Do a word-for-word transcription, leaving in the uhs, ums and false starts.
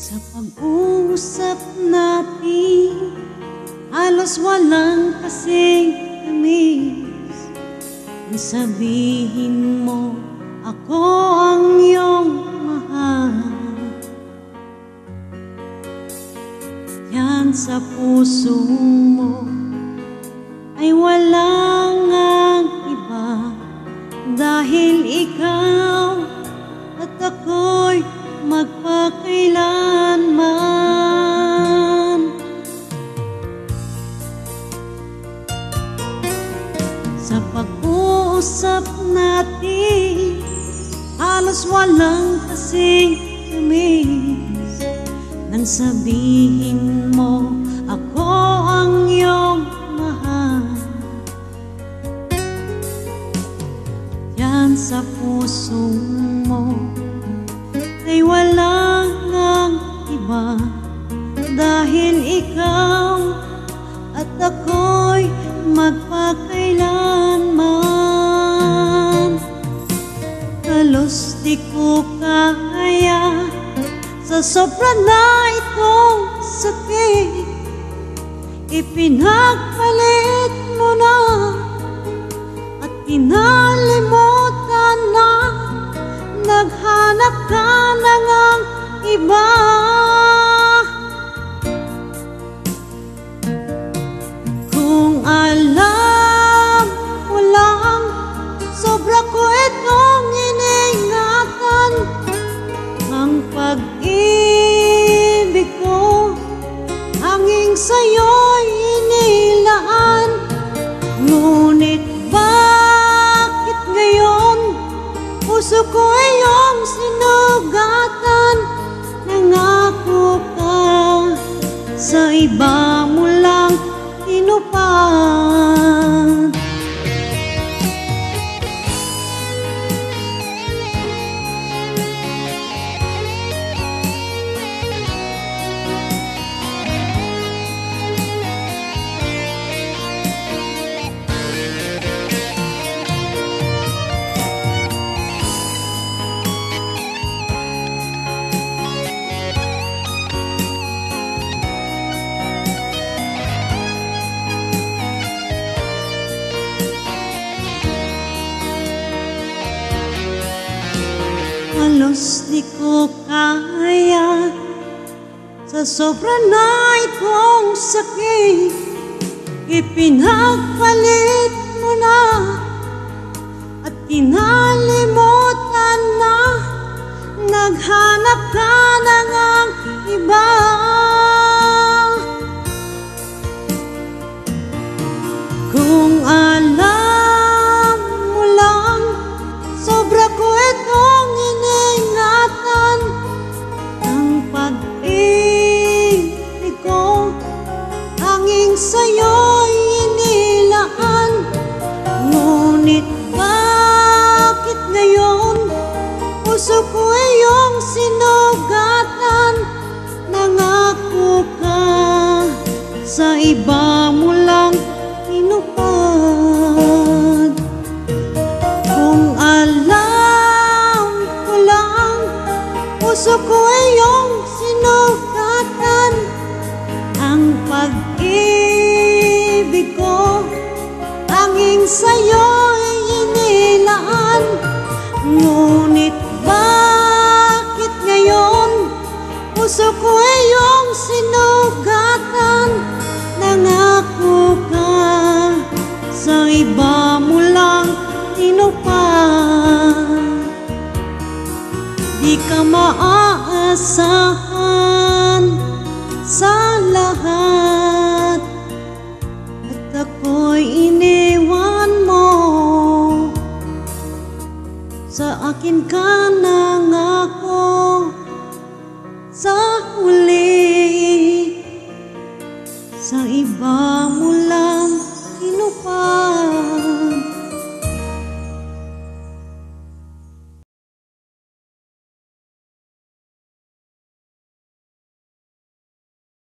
Sa pag-uusap natin, halos walang kasing tamis. Ang sabihin mo, ako ang iyong mahal. Yan sa puso mo ay walang ang iba, dahil ikaw at ako'y magpakailanman. Sa pag-uusap natin, halos walang kasing tamis. Nang sabihin mo, ako ang iyong mahal. Yan sa puso mo ay walang ang iba, dahil ikaw at ako'y magpakailanman. Halos di ko kaya sa sobra na itong sakit, ipinagpalit mo na at kinalimutan na. Naghanap ka na ngang iba. Kung alam mo lang, sobra ko itong iniingatan. Ang pag-ibig ko, hanging sa'yo'y inilaan. Ngunit bakit ngayon puso ko iyong sinugatan? Nangako ka, sa iba mo lang tinupad. Halos di ko kaya sa sobra na itong sakit, ipinagpalit mo na at kinalimutan na. Naghanap ka na ngang iba. Kung alam mo lang, sobra ko itong iniingatan. Ang pag-ibig ko, hanging sa'yo'y inilaan. Ngunit bakit ngayon puso ko iyong sinugatan? Nangako ka, sa iba mo lang tinupad. Kung alam ko lang, puso ko iyong sinugatan. Ang pag-ibig ko, hanging sa'yo'y inilaan. Ngunit bakit ngayon puso ko iyong sinugatan? Nangako ka, sa iba mo lang tinupad. Di ka maaasahan sa lahat, at ako'y iniwan mo. Sa akin ka nangako, sa huli, sa iba